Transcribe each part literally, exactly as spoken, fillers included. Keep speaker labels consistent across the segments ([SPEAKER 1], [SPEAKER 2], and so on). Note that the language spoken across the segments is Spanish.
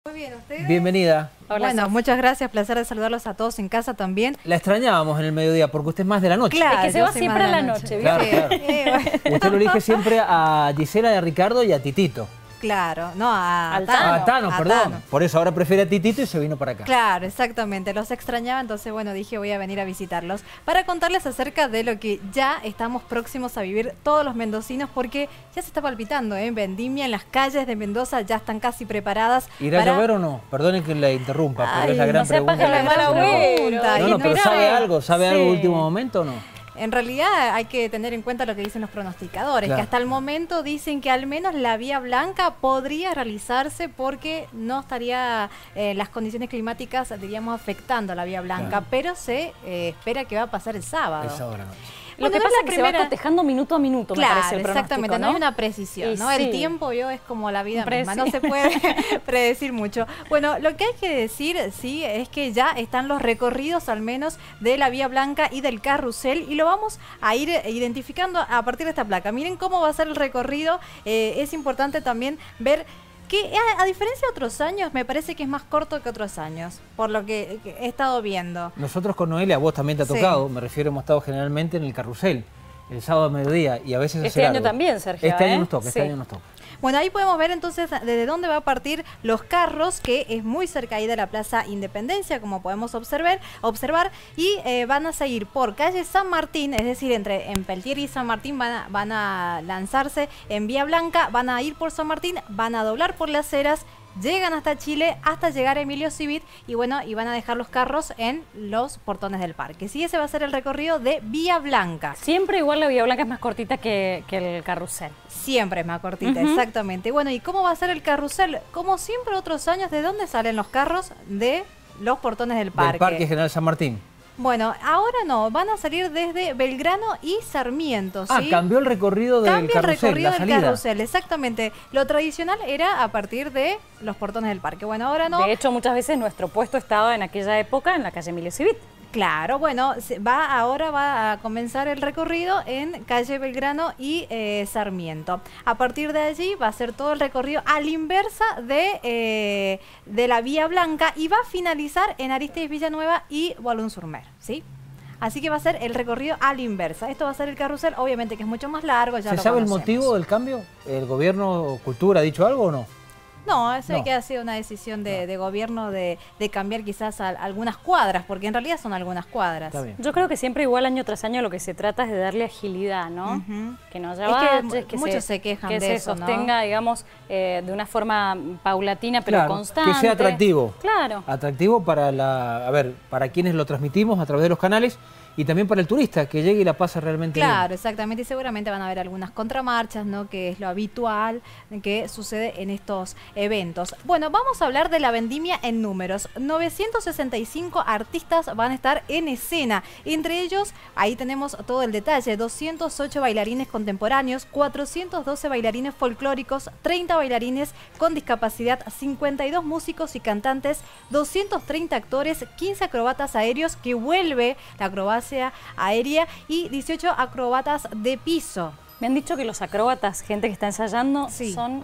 [SPEAKER 1] Muy bien, ¿ustedes?
[SPEAKER 2] Bienvenida.
[SPEAKER 1] Hola, bueno, Sof. Muchas gracias, placer de saludarlos a todos en casa también.
[SPEAKER 2] La extrañábamos en el mediodía porque usted es más de la noche.
[SPEAKER 1] Claro,
[SPEAKER 3] es que se va siempre a la noche, noche
[SPEAKER 2] claro, claro. Eh, Usted lo elige siempre a Gisela, a Ricardo y a Titito.
[SPEAKER 1] Claro, no, a
[SPEAKER 3] Al
[SPEAKER 1] Tano.
[SPEAKER 2] A Tano,
[SPEAKER 1] a
[SPEAKER 2] perdón.
[SPEAKER 1] Tano.
[SPEAKER 2] Por eso ahora prefiere a Titito y se vino para acá.
[SPEAKER 1] Claro, exactamente. Los extrañaba, entonces, bueno, dije voy a venir a visitarlos para contarles acerca de lo que ya estamos próximos a vivir todos los mendocinos, porque ya se está palpitando, ¿eh? Vendimia en las calles de Mendoza ya están casi preparadas.
[SPEAKER 2] ¿Irá
[SPEAKER 1] para...
[SPEAKER 2] a llover o no? Perdonen que la interrumpa, pero
[SPEAKER 1] Ay,
[SPEAKER 2] es la gran
[SPEAKER 3] no se
[SPEAKER 2] pregunta.
[SPEAKER 3] apague la mala
[SPEAKER 1] pregunta.
[SPEAKER 2] No, no, pero ¿sabe algo? ¿Sabe
[SPEAKER 1] Sí.
[SPEAKER 2] algo de último momento o no?
[SPEAKER 1] En realidad hay que tener en cuenta lo que dicen los pronosticadores,
[SPEAKER 2] Claro.
[SPEAKER 1] que hasta el momento dicen que al menos la vía blanca podría realizarse porque no estaría eh, las condiciones climáticas, diríamos, afectando a la vía blanca,
[SPEAKER 2] Claro.
[SPEAKER 1] pero se eh, espera que va a pasar el sábado.
[SPEAKER 2] Esa hora no.
[SPEAKER 3] Lo
[SPEAKER 1] Bueno,
[SPEAKER 3] que
[SPEAKER 1] no
[SPEAKER 3] pasa
[SPEAKER 1] es
[SPEAKER 3] es
[SPEAKER 1] la
[SPEAKER 3] que se
[SPEAKER 1] primera-
[SPEAKER 3] va cotejando minuto a minuto, me
[SPEAKER 1] Claro,
[SPEAKER 3] parece el pronóstico,
[SPEAKER 1] exactamente, ¿no?
[SPEAKER 3] ¿no?
[SPEAKER 1] hay una precisión,
[SPEAKER 3] Y
[SPEAKER 1] ¿no? El
[SPEAKER 3] sí.
[SPEAKER 1] tiempo yo es como la vida
[SPEAKER 3] Preci-
[SPEAKER 1] misma, no se puede predecir mucho. Bueno, lo que hay que decir, sí, es que ya están los recorridos al menos de la vía blanca y del carrusel y lo vamos a ir eh, identificando a partir de esta placa. Miren cómo va a ser el recorrido, eh, es importante también ver que a, a diferencia de otros años, me parece que es más corto que otros años, por lo que, que he estado viendo.
[SPEAKER 2] Nosotros con Noelia, a vos también te ha
[SPEAKER 1] Sí.
[SPEAKER 2] tocado, me refiero, hemos estado generalmente en el carrusel, el sábado a mediodía, y a veces
[SPEAKER 3] Este
[SPEAKER 2] hace
[SPEAKER 3] año
[SPEAKER 2] largo.
[SPEAKER 3] también, Sergio,
[SPEAKER 2] Este
[SPEAKER 3] ¿eh?
[SPEAKER 2] año nos toca, este
[SPEAKER 3] Sí.
[SPEAKER 2] año nos toca.
[SPEAKER 1] Bueno, ahí podemos ver entonces desde dónde va a partir los carros, que es muy cerca ahí de la Plaza Independencia, como podemos observar, observar y eh, van a seguir por calle San Martín, es decir, entre en Peltier y San Martín van a, van a lanzarse en Vía Blanca, van a ir por San Martín, van a doblar por Las Heras, llegan hasta Chile, hasta llegar a Emilio Civit y bueno, y van a dejar los carros en los portones del parque. Sí, ese va a ser el recorrido de Vía Blanca.
[SPEAKER 3] Siempre igual la Vía Blanca es más cortita que, que el carrusel.
[SPEAKER 1] Siempre es más cortita,
[SPEAKER 3] Ujú.
[SPEAKER 1] exactamente. Bueno, ¿y cómo va a ser el carrusel? Como siempre otros años, ¿de dónde salen los carros? De los portones del parque.
[SPEAKER 2] Del Parque General San Martín.
[SPEAKER 1] Bueno, ahora no, van a salir desde Belgrano y Sarmiento, ¿sí?
[SPEAKER 2] Ah, cambió el recorrido del
[SPEAKER 1] Cambia
[SPEAKER 2] carrusel,
[SPEAKER 1] el recorrido
[SPEAKER 2] la
[SPEAKER 1] del
[SPEAKER 2] salida.
[SPEAKER 1] carrusel, exactamente. Lo tradicional era a partir de los portones del parque. Bueno, ahora no.
[SPEAKER 3] De hecho, muchas veces nuestro puesto estaba en aquella época en la calle Emilio Civit.
[SPEAKER 1] Claro, bueno, se- va ahora va a comenzar el recorrido en calle Belgrano y eh, Sarmiento. A partir de allí va a ser todo el recorrido a la inversa de, eh, de la Vía Blanca y va a finalizar en Arístides Villanueva y Boulogne-sur-Mer, ¿sí? Así que va a ser el recorrido a la inversa. Esto va a ser el carrusel, obviamente que es mucho más largo, ya
[SPEAKER 2] ¿Se
[SPEAKER 1] lo
[SPEAKER 2] sabe el
[SPEAKER 1] conocemos.
[SPEAKER 2] motivo del cambio? ¿El gobierno Cultura ha dicho algo o no?
[SPEAKER 1] No, eso
[SPEAKER 2] No.
[SPEAKER 1] que ha sido una decisión de, de gobierno de, de cambiar quizás a, algunas cuadras, porque en realidad son algunas cuadras.
[SPEAKER 2] Está bien.
[SPEAKER 3] Yo creo que siempre igual año tras año lo que se trata es de darle agilidad, ¿no?
[SPEAKER 1] Ujú.
[SPEAKER 3] Que no haya
[SPEAKER 1] Es que
[SPEAKER 3] baches, que,
[SPEAKER 1] muchos se quejan
[SPEAKER 3] que
[SPEAKER 1] de
[SPEAKER 3] se
[SPEAKER 1] eso, ¿no?
[SPEAKER 3] sostenga, digamos, eh, de una forma paulatina pero
[SPEAKER 2] Claro,
[SPEAKER 3] constante.
[SPEAKER 2] que sea atractivo.
[SPEAKER 3] Claro.
[SPEAKER 2] Atractivo para la, a ver, para quienes lo transmitimos a través de los canales y también para el turista que llegue y la pase realmente
[SPEAKER 1] Claro, exactamente, y seguramente van a haber algunas contramarchas, ¿no? Que es lo habitual que sucede en estos eventos. Bueno, vamos a hablar de la vendimia en números. novecientos sesenta y cinco artistas van a estar en escena. Entre ellos, ahí tenemos todo el detalle, doscientos ocho bailarines contemporáneos, cuatrocientos doce bailarines folclóricos, treinta bailarines con discapacidad, cincuenta y dos músicos y cantantes, doscientos treinta actores, quince acrobatas aéreos, que vuelve la acrobacia aérea, y dieciocho acrobatas de piso.
[SPEAKER 3] Me han dicho que los acróbatas, gente que está ensayando,
[SPEAKER 1] Sí.
[SPEAKER 3] son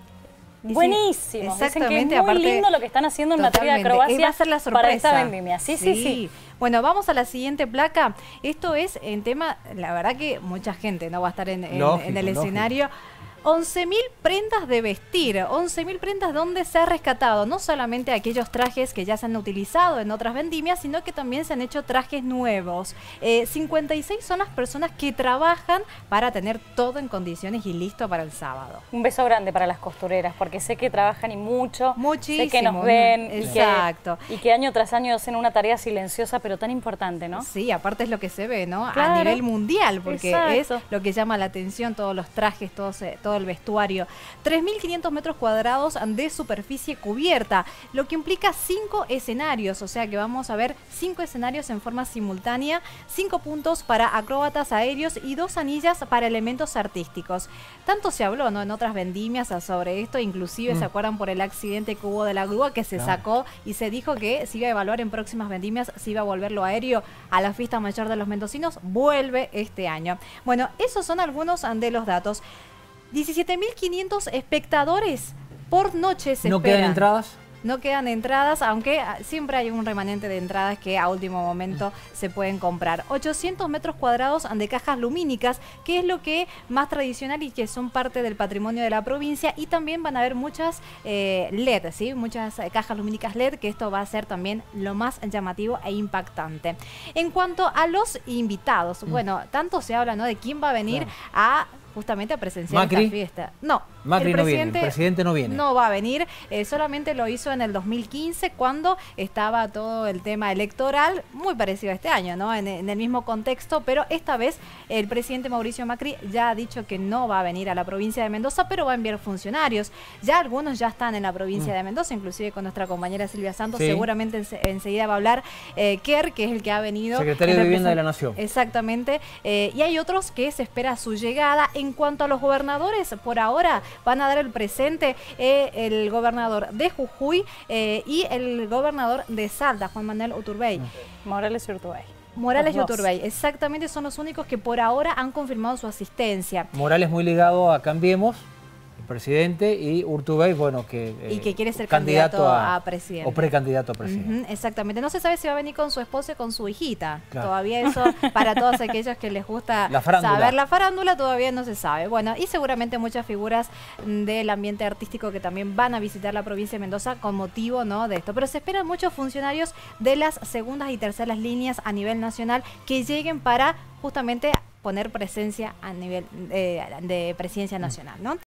[SPEAKER 1] Y sí,
[SPEAKER 3] buenísimos. Dicen
[SPEAKER 1] exactamente,
[SPEAKER 3] que es muy
[SPEAKER 1] aparte,
[SPEAKER 3] lindo lo que están haciendo en materia de
[SPEAKER 1] totalmente.
[SPEAKER 3] acrobacia
[SPEAKER 1] Y va a ser la sorpresa.
[SPEAKER 3] para esta vendimia. Sí, sí, sí.
[SPEAKER 1] Bueno, vamos a la siguiente placa. Esto es en tema, la verdad que mucha gente no va a estar en, en-
[SPEAKER 2] Lógico,
[SPEAKER 1] en el
[SPEAKER 2] lógico.
[SPEAKER 1] escenario. once mil prendas de vestir, once mil prendas donde se ha rescatado no solamente aquellos trajes que ya se han utilizado en otras vendimias, sino que también se han hecho trajes nuevos. Eh, cincuenta y seis son las personas que trabajan para tener todo en condiciones y listo para el sábado.
[SPEAKER 3] Un beso grande para las costureras, porque sé que trabajan y mucho,
[SPEAKER 1] Muchísimo.
[SPEAKER 3] sé que nos ven y que-
[SPEAKER 1] Exacto.
[SPEAKER 3] y que, año tras año hacen una tarea silenciosa pero tan importante, ¿no?
[SPEAKER 1] Sí, aparte es lo que se ve, ¿no?
[SPEAKER 3] Claro.
[SPEAKER 1] A nivel mundial, porque
[SPEAKER 3] Exacto.
[SPEAKER 1] es lo que llama la atención, todos los trajes, todos, eh, todo el vestuario. tres mil quinientos metros cuadrados de superficie cubierta, lo que implica cinco escenarios, o sea que vamos a ver cinco escenarios en forma simultánea, cinco puntos para acróbatas aéreos y dos anillas para elementos artísticos. Tanto se habló, ¿no? En otras vendimias sobre esto, inclusive
[SPEAKER 2] Mm.
[SPEAKER 1] se acuerdan por el accidente que hubo de la grúa que se
[SPEAKER 2] Claro.
[SPEAKER 1] sacó y se dijo que se iba a evaluar en próximas vendimias, se iba a volver lo aéreo a la fiesta mayor de los mendocinos, vuelve este año. Bueno, esos son algunos de los datos. diecisiete mil quinientos espectadores por noche se
[SPEAKER 2] ¿No
[SPEAKER 1] esperan.
[SPEAKER 2] quedan entradas?
[SPEAKER 1] no quedan entradas, aunque siempre hay un remanente de entradas que a último momento se pueden comprar. ochocientos metros cuadrados de cajas lumínicas, que es lo que más tradicional y que son parte del patrimonio de la provincia, y también van a haber muchas eh, L E D, ¿sí? Muchas eh, cajas lumínicas L E D, que esto va a ser también lo más llamativo e impactante. En cuanto a los invitados, mm. bueno, tanto se habla, ¿no?, de quién va a venir claro. a justamente a presenciar
[SPEAKER 2] Macri.
[SPEAKER 1] esta fiesta. No,
[SPEAKER 2] Macri
[SPEAKER 1] el
[SPEAKER 2] no
[SPEAKER 1] presidente,
[SPEAKER 2] viene, el presidente no viene.
[SPEAKER 1] No va a venir, eh, solamente lo hizo en el dos mil quince cuando estaba todo el tema electoral, muy parecido a este año, ¿no? En, en el mismo contexto, pero esta vez el presidente Mauricio Macri ya ha dicho que no va a venir a la provincia de Mendoza, pero va a enviar funcionarios. Ya algunos ya están en la provincia mm. de Mendoza, inclusive con nuestra compañera Silvia Santos, sí. seguramente en, enseguida va a hablar eh, Kerr, que es el que ha venido.
[SPEAKER 2] Secretario de Vivienda de la Nación.
[SPEAKER 1] Exactamente, eh, y hay otros que se espera su llegada. En cuanto a los gobernadores, por ahora van a dar el presente eh, el gobernador de Jujuy eh, y el gobernador de Salta, Juan Manuel Uturbey.
[SPEAKER 3] Morales y Urtubey.
[SPEAKER 1] Morales y Uturbey, exactamente, son los únicos que por ahora han confirmado su asistencia.
[SPEAKER 2] Morales muy ligado a Cambiemos, el presidente, y Urtubey, bueno, que...
[SPEAKER 1] Eh, y que quiere ser
[SPEAKER 2] candidato,
[SPEAKER 1] candidato a,
[SPEAKER 2] a
[SPEAKER 1] presidente.
[SPEAKER 2] O precandidato a presidente.
[SPEAKER 1] Uh-huh, exactamente. No se sabe si va a venir con su esposa o con su hijita.
[SPEAKER 2] Claro.
[SPEAKER 1] Todavía eso, para todos aquellos que les gusta
[SPEAKER 2] la
[SPEAKER 1] saber la farándula, todavía no se sabe. Bueno, y seguramente muchas figuras del ambiente artístico que también van a visitar la provincia de Mendoza con motivo, ¿no?, de esto. Pero se esperan muchos funcionarios de las segundas y terceras líneas a nivel nacional que lleguen para justamente poner presencia a nivel eh, de presidencia nacional, ¿no?